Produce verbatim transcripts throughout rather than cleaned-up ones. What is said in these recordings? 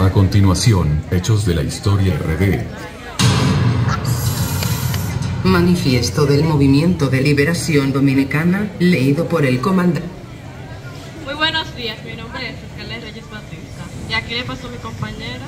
A continuación, hechos de la historia R D. Manifiesto del Movimiento de Liberación Dominicana, leído por el comandante. Muy buenos días, mi nombre es Escalera Reyes Batista, y aquí le paso a mi compañera.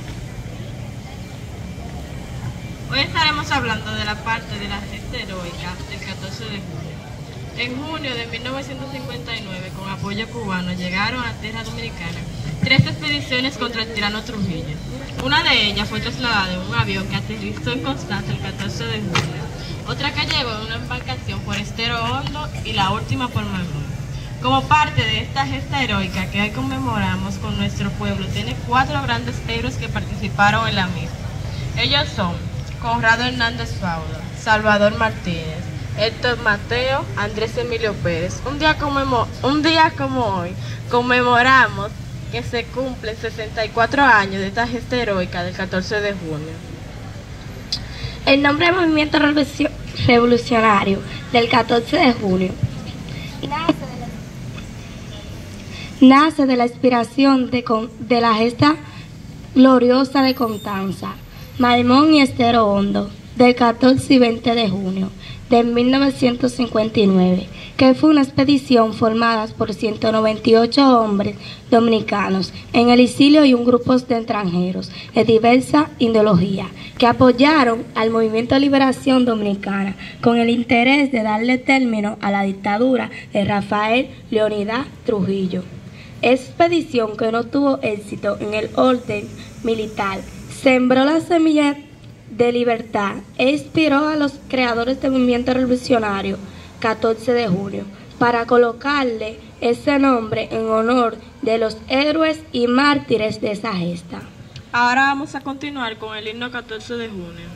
Hoy estaremos hablando de la parte de la gesta heroica del catorce de junio. En junio de mil novecientos cincuenta y nueve, con apoyo cubano, llegaron a tierra dominicana tres expediciones contra el tirano Trujillo. Una de ellas fue trasladada en un avión que aterrizó en Constanza el catorce de junio, otra que llegó en una embarcación por Estero Hondo y la última por Mamón. Como parte de esta gesta heroica que hoy conmemoramos con nuestro pueblo, tiene cuatro grandes héroes que participaron en la misma. Ellos son Conrado Hernández Faudo, Salvador Martínez, Héctor Mateo, Andrés Emilio Pérez. Un día, como, un día como hoy conmemoramos que se cumplen sesenta y cuatro años de esta gesta heroica del catorce de junio. El nombre del movimiento revolucionario del catorce de junio nace de la, nace de la inspiración de, de la gesta gloriosa de Constanza, Mamón y Estero Hondo, del catorce y veinte de junio de mil novecientos cincuenta y nueve, que fue una expedición formada por ciento noventa y ocho hombres dominicanos en el exilio y un grupo de extranjeros de diversa ideología que apoyaron al Movimiento de Liberación Dominicana con el interés de darle término a la dictadura de Rafael Leónidas Trujillo. Expedición que no tuvo éxito en el orden militar, sembró la semilla de libertad e inspiró a los creadores del movimiento revolucionario catorce de junio para colocarle ese nombre en honor de los héroes y mártires de esa gesta. Ahora vamos a continuar con el himno catorce de junio.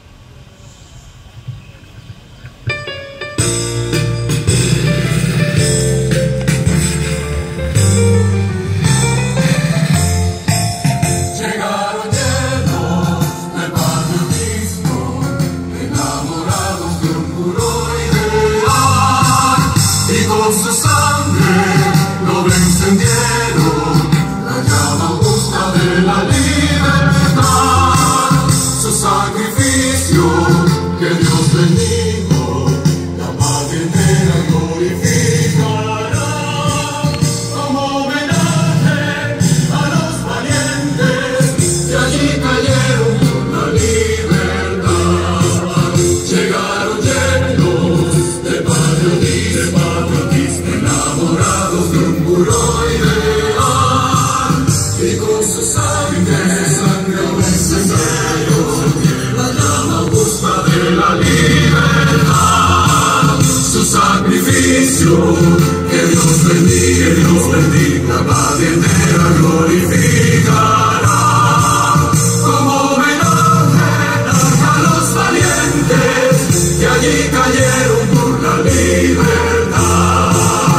Con su sangre noble encendieron la llama augusta de la libertad. Su sacrificio que Dios bendijo, la madre entera glorificará. Como homenaje a los valientes que allí cayeron por la libertad. Llegaron llenos de patriotismo, enamorados de un puro ideal, y con su sangre, sangre encendieron la llama augusta de la libertad. Su sacrificio, que Dios bendiga, que Dios bendiga, la madre entera glorificará. Como homenaje a los valientes que allí cayeron por la libertad.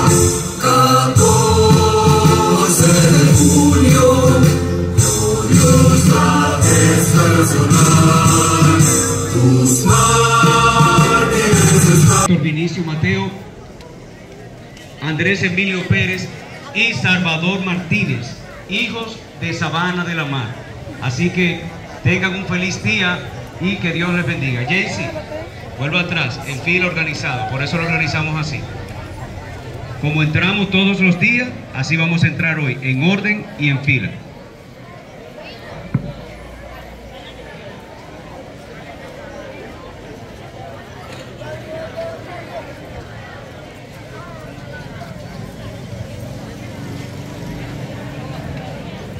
catorce de junio, gloriosa gesta nacional, tus mártires están. Vinicio Mateo, Andrés Emilio Pérez y Salvador Martínez, hijos de Sabana de la Mar. Así que tengan un feliz día y que Dios les bendiga. Jaycee, vuelvo atrás, en fila organizado, por eso lo organizamos así. Como entramos todos los días, así vamos a entrar hoy, en orden y en fila.